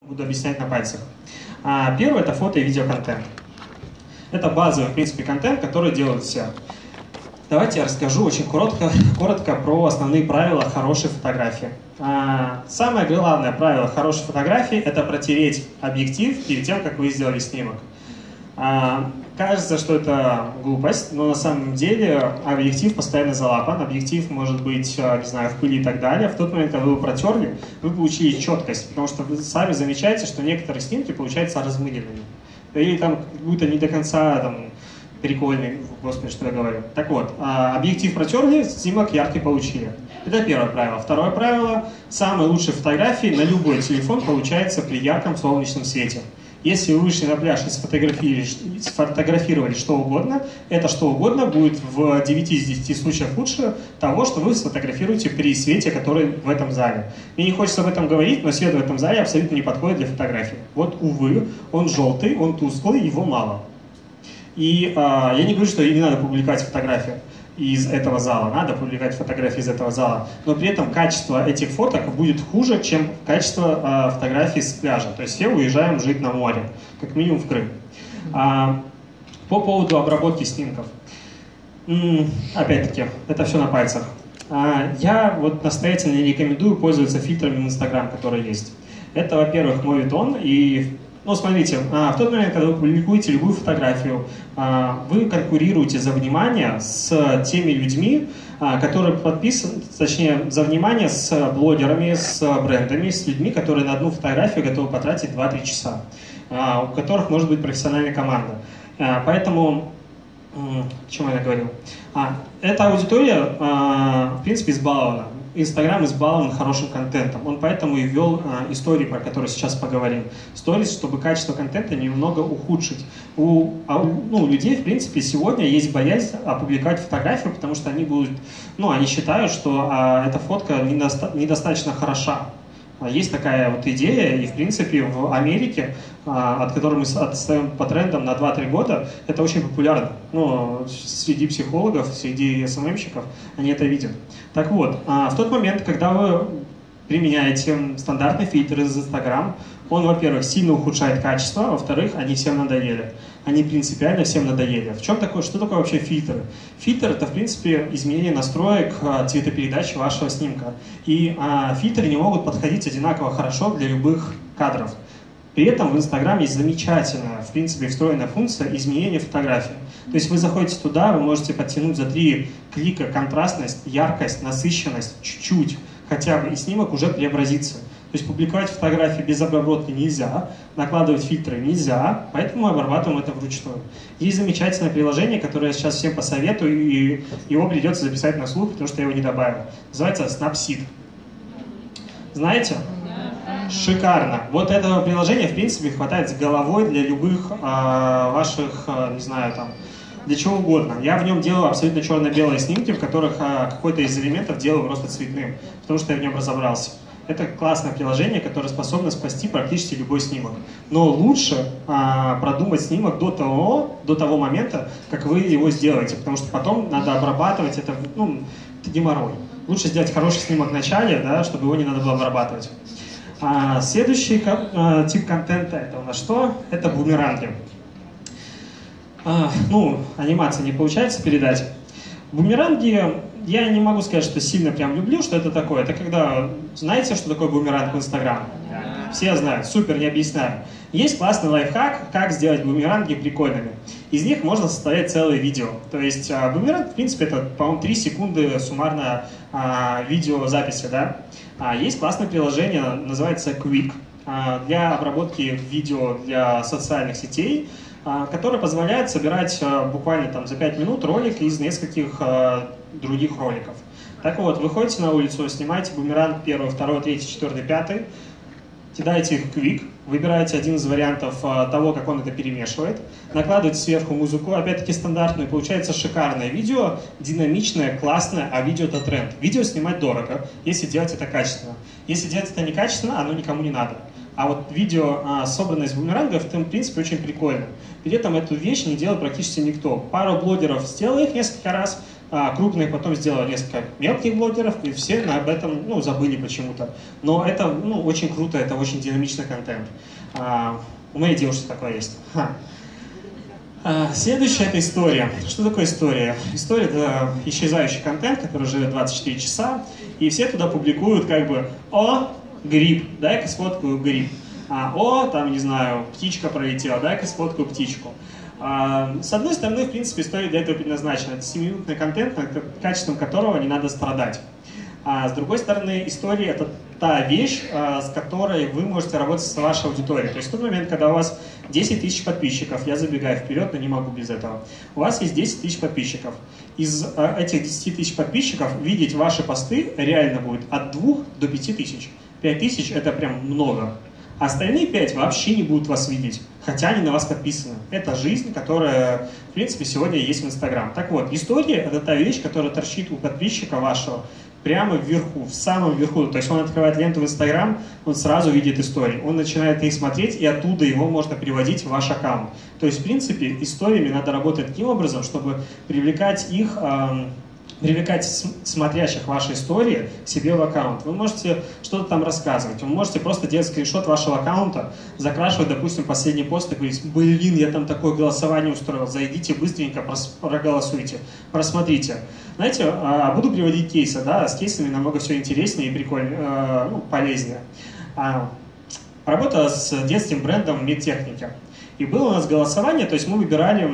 Буду объяснять на пальцах. Первое – это фото и видеоконтент. Это базовый, в принципе, контент, который делают все. Давайте я расскажу очень коротко про основные правила хорошей фотографии. Самое главное правило хорошей фотографии – это протереть объектив перед тем, как вы сделали снимок. Кажется, что это глупость, но на самом деле объектив постоянно залапан, объектив может быть, не знаю, в пыли и так далее. В тот момент, когда вы его протерли, вы получили четкость, потому что вы сами замечаете, что некоторые снимки получаются размыленными. Или там как будто не до конца там, прикольный, господи, что я говорю. Так вот, объектив протерли, снимок яркий получили. Это первое правило. Второе правило – самые лучшие фотографии на любой телефон получаются при ярком солнечном свете. Если вы вышли на пляж и сфотографировали что угодно, это что угодно будет в 9 из 10 случаев лучше того, что вы сфотографируете при свете, который в этом зале. Мне не хочется об этом говорить, но свет в этом зале абсолютно не подходит для фотографий. Вот, увы, он желтый, он тусклый, его мало. И я не говорю, что не надо публиковать фотографии из этого зала, надо публиковать фотографии из этого зала, но при этом качество этих фоток будет хуже, чем качество фотографий с пляжа. То есть все уезжаем жить на море, как минимум в Крым. По поводу обработки снимков. Опять-таки, это все на пальцах. Я вот настоятельно не рекомендую пользоваться фильтрами в Instagram, которые есть. Это, во-первых, моветон и... Ну, смотрите, в тот момент, когда вы публикуете любую фотографию, вы конкурируете за внимание с теми людьми, которые подписаны, точнее, за внимание с блогерами, с брендами, с людьми, которые на одну фотографию готовы потратить 2-3 часа, у которых может быть профессиональная команда. Поэтому, о чем я говорил? Эта аудитория, в принципе, избалована. Инстаграм избалован хорошим контентом. Он поэтому и ввел истории, про которые сейчас поговорим. Сторис, чтобы качество контента немного ухудшить. У людей, в принципе, сегодня есть боязнь опубликовать фотографию, потому что они будут, они считают, что эта фотка недостаточно хороша. Есть такая вот идея, и в принципе в Америке, от которой мы отстаем по трендам на 2-3 года, это очень популярно. Среди психологов, среди СММщиков они это видят. Так вот, в тот момент, когда вы применяете стандартный фильтр из Instagram, он, во-первых, сильно ухудшает качество, во-вторых, они всем надоели. Они принципиально всем надоели. Что такое вообще фильтр? Фильтр – это, в принципе, изменение настроек цветопередачи вашего снимка. И фильтры не могут подходить одинаково хорошо для любых кадров. При этом в Instagram есть замечательная, в принципе, встроенная функция изменения фотографии. То есть вы заходите туда, вы можете подтянуть за 3 клика контрастность, яркость, насыщенность чуть-чуть, хотя бы, и снимок уже преобразится. То есть публиковать фотографии без обработки нельзя, накладывать фильтры нельзя, поэтому мы обрабатываем это вручную. Есть замечательное приложение, которое я сейчас всем посоветую, и его придется записать на слух, потому что я его не добавил. Называется Snapseed. Знаете? Шикарно. Вот этого приложения, в принципе, хватает с головой для любых ваших, не знаю, там, для чего угодно. Я в нем делаю абсолютно черно-белые снимки, в которых какой-то из элементов делаю просто цветным, потому что я в нем разобрался. Это классное приложение, которое способно спасти практически любой снимок. Но лучше продумать снимок до того момента, как вы его сделаете, потому что потом надо обрабатывать это, это геморрой. Лучше сделать хороший снимок в начале, да, чтобы его не надо было обрабатывать. Следующий тип контента, это у нас что? Это бумеранги. Анимация не получается передать. Бумеранги, я не могу сказать, что сильно прям люблю, что это такое. Это когда, знаете, что такое бумеранг в Instagram? Все знают, супер, не объясняю. Есть классный лайфхак, как сделать бумеранги прикольными. Из них можно составить целое видео. То есть бумеранг, в принципе, это, по-моему, 3 секунды суммарно видеозаписи, да? Есть классное приложение, называется Quick, для обработки видео для социальных сетей, которое позволяет собирать буквально там за 5 минут ролик из нескольких других роликов. Так вот, выходите на улицу, снимаете бумеранг 1, 2, 3, 4, 5, кидаете их в Quick, выбираете один из вариантов того, как он это перемешивает, накладываете сверху музыку, опять-таки стандартную, получается шикарное видео, динамичное, классное, а видео это тренд. Видео снимать дорого, если делать это качественно. Если делать это некачественно, оно никому не надо. А вот видео, собранное из бумерангов, это, в принципе, очень прикольно. При этом эту вещь не делает практически никто. Пару блогеров сделал их несколько раз, крупные, потом сделал несколько мелких блогеров, и все об этом забыли почему-то. Но это очень круто, это очень динамичный контент. У моей девушки такое есть. Следующая — это история. Что такое история? История — это исчезающий контент, который живет 24 часа, и все туда публикуют «О, гриб, дай-ка сфоткаю гриб». Не знаю, птичка пролетела, дай-ка сфоткаю птичку. С одной стороны, в принципе, история для этого предназначена. Это 7-минутный контент, над качеством которого не надо страдать. А с другой стороны, история — это та вещь, с которой вы можете работать с вашей аудиторией. То есть в тот момент, когда у вас 10 тысяч подписчиков, я забегаю вперед, но не могу без этого, у вас есть 10 тысяч подписчиков. Из этих 10 тысяч подписчиков видеть ваши посты реально будет от 2 до 5 тысяч. 5 тысяч — это прям много. А остальные 5 вообще не будут вас видеть, хотя они на вас подписаны. Это жизнь, которая, в принципе, сегодня есть в Инстаграм. Так вот, история — это та вещь, которая торчит у подписчика вашего прямо вверху, в самом верху. То есть он открывает ленту в Инстаграм, он сразу видит истории. Он начинает их смотреть, и оттуда его можно переводить в ваш аккаунт. То есть, в принципе, историями надо работать таким образом, чтобы привлекать смотрящих ваши истории себе в аккаунт. Вы можете что-то там рассказывать, вы можете просто делать скриншот вашего аккаунта, закрашивать, допустим, последний пост и говорить: блин, я там такое голосование устроил, зайдите быстренько, проголосуйте, просмотрите. Знаете, буду приводить кейсы, да, с кейсами намного все интереснее и прикольнее, полезнее. Работа с детским брендом медтехники. И было у нас голосование, то есть мы выбирали,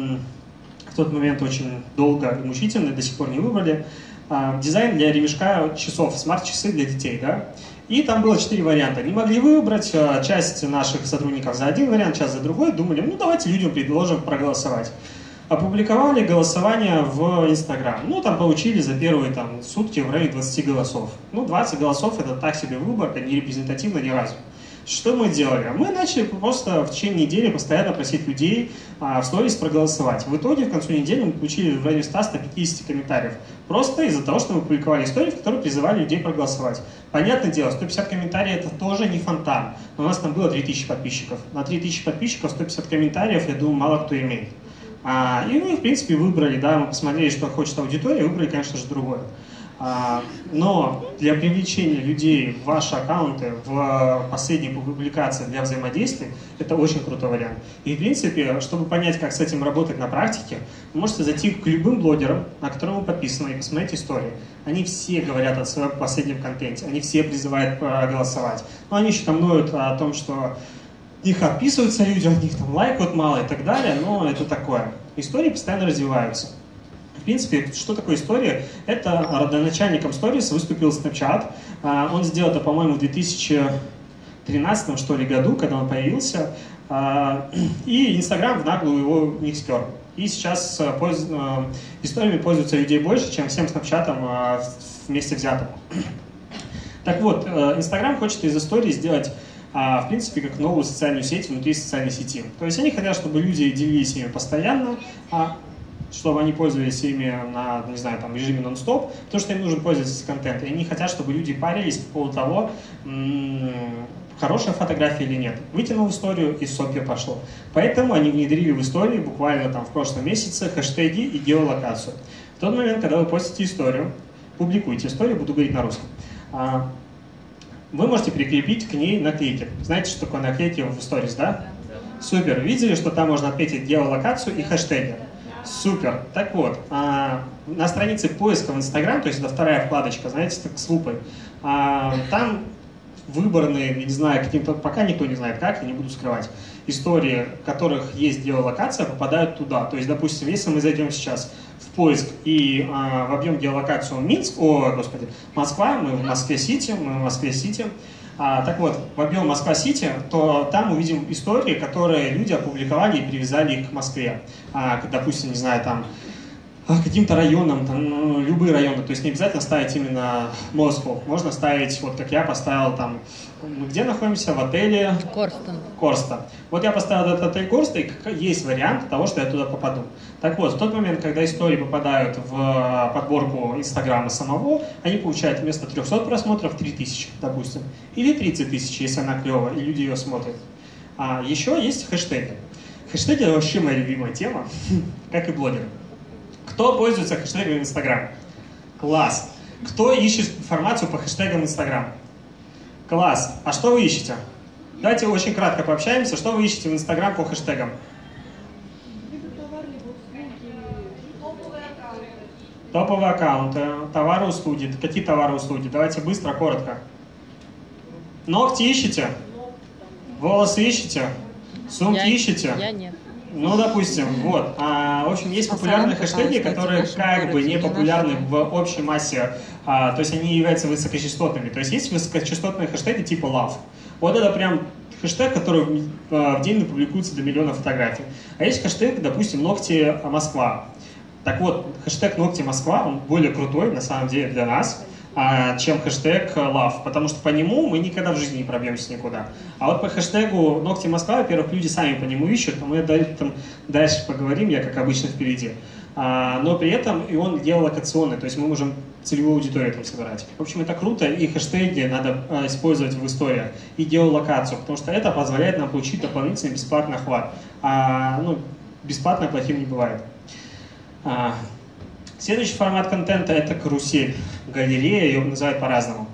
в тот момент очень долго и мучительно, до сих пор не выбрали, дизайн для ремешка часов, смарт-часы для детей, да. И там было 4 варианта. Не могли выбрать, часть наших сотрудников за один вариант, часть за другой. Думали, давайте людям предложим проголосовать. Опубликовали голосование в Инстаграм. Там получили за первые сутки в районе 20 голосов. 20 голосов — это так себе выборка, не репрезентативно ни разу. Что мы делали? Мы начали просто в течение недели постоянно просить людей в сторис проголосовать. В итоге, в конце недели мы получили в районе 100-150 комментариев. Просто из-за того, что мы публиковали истории, в которых призывали людей проголосовать. Понятное дело, 150 комментариев — это тоже не фонтан. Но у нас там было 3000 подписчиков. На 3000 подписчиков 150 комментариев, я думаю, мало кто имеет. И мы, в принципе, выбрали, да, мы посмотрели, что хочет аудитория, выбрали, конечно же, другое. Но для привлечения людей в ваши аккаунты, в последние публикации для взаимодействия, это очень крутой вариант. И, в принципе, чтобы понять, как с этим работать на практике, вы можете зайти к любым блогерам, на которых вы подписаны, и посмотреть истории. Они все говорят о своем последнем контенте, они все призывают проголосовать. Но они еще там ноют о том, что их отписываются люди, от них там лайкают мало и так далее, но это такое. Истории постоянно развиваются. В принципе, что такое история? Это родоначальником сторис выступил Snapchat. Он сделал это, по-моему, в 2013 что ли, году, когда он появился. И Instagram в наглую его не стер. И сейчас историями пользуются людей больше, чем всем Snapchat вместе взятым. Так вот, Instagram хочет из истории сделать, в принципе, как новую социальную сеть внутри социальной сети. То есть они хотят, чтобы люди делились ими постоянно, чтобы они пользовались ими на, не знаю, режиме нон-стоп, потому что им нужен пользовательский контент. И они хотят, чтобы люди парились по поводу того, хорошая фотография или нет. Вытянул историю, и супер пошло. Поэтому они внедрили в историю буквально в прошлом месяце хэштеги и геолокацию. В тот момент, когда вы постите историю, публикуете историю, буду говорить на русском, вы можете прикрепить к ней наклейки. Знаете, что такое наклейки в сторис, да? Супер. Видели, что там можно отметить геолокацию и хэштеги? Супер. Так вот, на странице поиска в Instagram, то есть это вторая вкладочка, знаете, так с лупой, там выбранные, не знаю, каким-то, пока никто не знает как, я не буду скрывать, истории, в которых есть геолокация, попадают туда. То есть, допустим, если мы зайдем сейчас в поиск и вобьем геолокацию Москва, мы в Москве-Сити, так вот, вобьем Москва-Сити, то там увидим истории, которые люди опубликовали и привязали их к Москве. Допустим, не знаю, каким-то районам, любые районы, то есть не обязательно ставить именно Москву. Можно ставить, вот как я поставил мы где находимся? В отеле Корстон. Вот я поставил этот отель Корстон, и есть вариант того, что я туда попаду. Так вот, в тот момент, когда истории попадают в подборку Инстаграма самого, они получают вместо 300 просмотров 3000, допустим, или 30 тысяч, если она клевая, и люди ее смотрят. Еще есть хэштеги. Хэштеги — это вообще моя любимая тема, как и блогеры. Кто пользуется хэштегом Instagram? Класс. Кто ищет информацию по хэштегам Instagram? Класс. А что вы ищете? Давайте очень кратко пообщаемся. Что вы ищете в Instagram по хэштегам? Топовые аккаунты, товары, услуги. Какие товары, услуги? Давайте быстро, коротко. Ногти ищете? Волосы ищете? Сумки ищете? Я нет. Ну, допустим, вот. В общем, есть популярные хэштеги, которые как бы не популярны в общей массе, то есть они являются высокочастотными. То есть есть высокочастотные хэштеги типа love. Вот это прям хэштег, который в день публикуется до миллиона фотографий. А есть хэштег, допустим, ногти Москва. Так вот, хэштег «Ногти Москва», он более крутой, на самом деле, для нас, чем хэштег «Love», потому что по нему мы никогда в жизни не пробьемся никуда. А вот по хэштегу «Ногти Москва», во-первых, люди сами по нему ищут, а мы там дальше поговорим, я, как обычно, впереди. Но при этом и он геолокационный, то есть мы можем целевую аудиторию там собирать. В общем, это круто, и хэштеги надо использовать в историях, и геолокацию, потому что это позволяет нам получить дополнительный бесплатный охват. Бесплатно плохим не бывает. Следующий формат контента – это карусель, галерея, ее называют по-разному.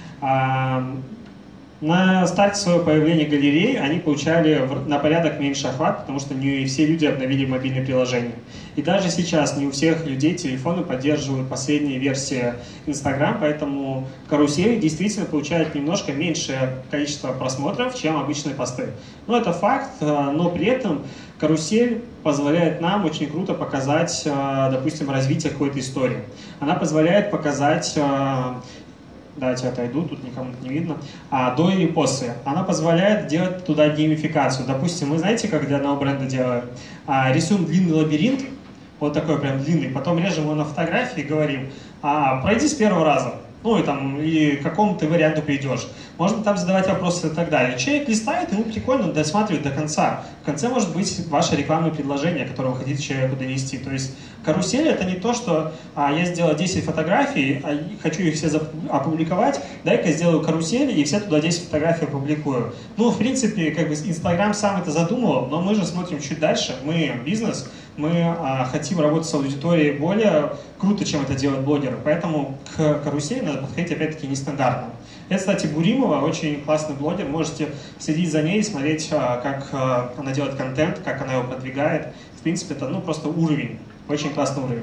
На старте своего появления галереи они получали на порядок меньше охват, потому что не все люди обновили мобильные приложения. И даже сейчас не у всех людей телефоны поддерживают последние версии Instagram, поэтому карусели действительно получают немножко меньшее количество просмотров, чем обычные посты. Но это факт, но при этом карусель позволяет нам очень круто показать, допустим, развитие какой-то истории. Она позволяет показать... Давайте отойду, тут никому не видно. До или после. Она позволяет делать туда геймификацию. Допустим, мы знаете, как для одного бренда делаем? Рисуем длинный лабиринт, вот такой прям длинный, потом режем его на фотографии и говорим, пройди с первого раза. Ну и к какому ты варианту придешь. Можно там задавать вопросы и так далее. Человек листает, ему прикольно досматривать до конца. В конце может быть ваше рекламное предложение, которое вы хотите человеку донести. То есть карусель — это не то, что я сделал 10 фотографий, хочу их все опубликовать, дай-ка сделаю карусель и все туда 10 фотографий опубликую. Ну, в принципе, как бы Инстаграм сам это задумывал, но мы же смотрим чуть дальше. Мы бизнес, мы хотим работать с аудиторией более круто, чем это делают блогеры. Поэтому к карусели надо подходить, опять-таки, нестандартно. Это, кстати, Буримова, очень классный блогер. Можете следить за ней, смотреть, как она делает контент, как она его продвигает. В принципе, это просто уровень. Очень классный уровень.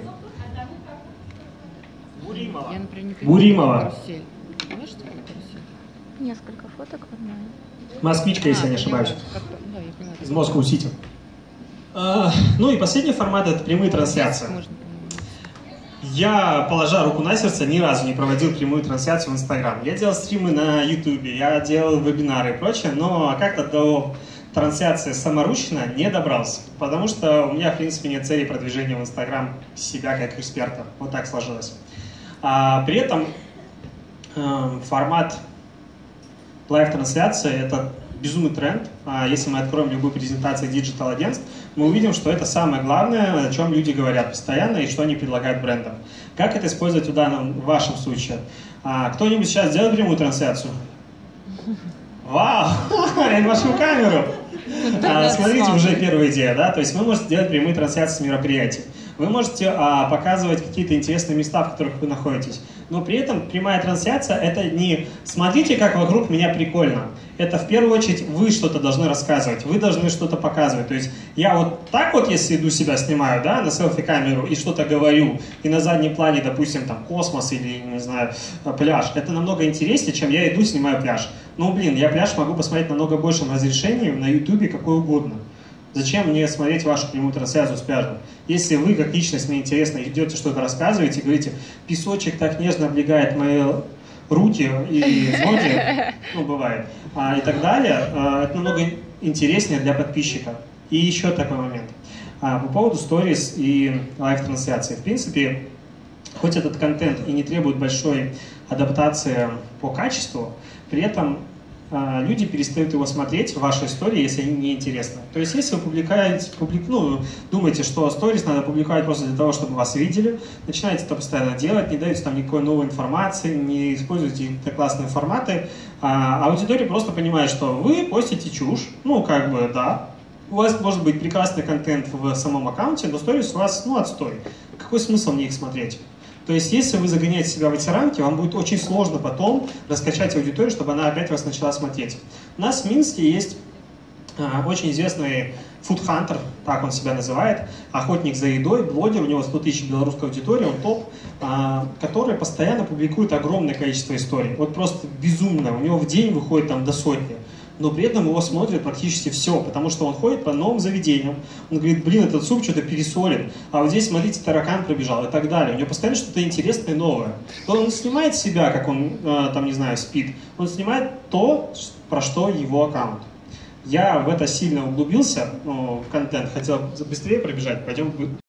Буримова. Я, например, не понимаю, Буримова. Карусель. Понимаешь, что такое карусель? Несколько фоток в одной. Москвичка, если я не ошибаюсь. Да, я понимаю. Из Москву-Сити. Ну и последний формат — это прямые трансляции. Я, положа руку на сердце, ни разу не проводил прямую трансляцию в Instagram. Я делал стримы на YouTube, я делал вебинары и прочее, но как-то до трансляции саморучно не добрался, потому что у меня, в принципе, нет цели продвижения в Instagram себя как эксперта. Вот так сложилось. При этом формат лайв-трансляции — это безумный тренд. Если мы откроем любую презентацию диджитал-агентств, мы увидим, что это самое главное, о чем люди говорят постоянно и что они предлагают брендам. Как это использовать в вашем случае? Кто-нибудь сейчас делает прямую трансляцию? Вау! Я машу камеру! Смотрите, уже первая идея, да? То есть вы можете делать прямые трансляции с мероприятий. Вы можете показывать какие-то интересные места, в которых вы находитесь. Но при этом прямая трансляция — это не «смотрите, как вокруг меня прикольно». Это в первую очередь вы что-то должны рассказывать, вы должны что-то показывать. То есть я вот так вот, если иду себя снимаю, да, на селфи-камеру и что-то говорю, и на заднем плане, допустим, там космос или, не знаю, пляж, это намного интереснее, чем я иду снимаю пляж. Ну, блин, я пляж могу посмотреть намного большем разрешении на ютубе, какой угодно. Зачем мне смотреть вашу прямую трансляцию с пляжа? Если вы, как личность, мне интересно, идете что-то рассказываете, говорите, песочек так нежно облегает мои руки и ноги, ну, бывает, и так далее, это намного интереснее для подписчика. И еще такой момент. По поводу сторис и лайв-трансляции. В принципе, хоть этот контент и не требует большой адаптации по качеству, при этом люди перестают его смотреть в вашей истории, если они неинтересны. То есть, если вы думаете, что сторис надо публиковать просто для того, чтобы вас видели, начинаете это постоянно делать, не даете там никакой новой информации, не используете какие-то классные форматы, аудитория просто понимает, что вы постите чушь, ну, как бы, да, У вас может быть прекрасный контент в самом аккаунте, но сторис у вас, ну, отстой. Какой смысл мне их смотреть? То есть, если вы загоняете себя в эти рамки, вам будет очень сложно потом раскачать аудиторию, чтобы она опять вас начала смотреть. У нас в Минске есть очень известный фудхантер, так он себя называет, охотник за едой, блогер, у него 100 тысяч белорусской аудитории, он топ, который постоянно публикует огромное количество историй. Вот просто безумно, у него в день выходит там до сотни. Но при этом его смотрят практически все, потому что он ходит по новым заведениям, он говорит, блин, этот суп что-то пересолен, а вот здесь, смотрите, таракан пробежал и так далее. У него постоянно что-то интересное, новое. То он снимает себя, как он, там, не знаю, спит, он снимает то, про что его аккаунт. Я в это сильно углубился, в контент, хотел быстрее пробежать, пойдем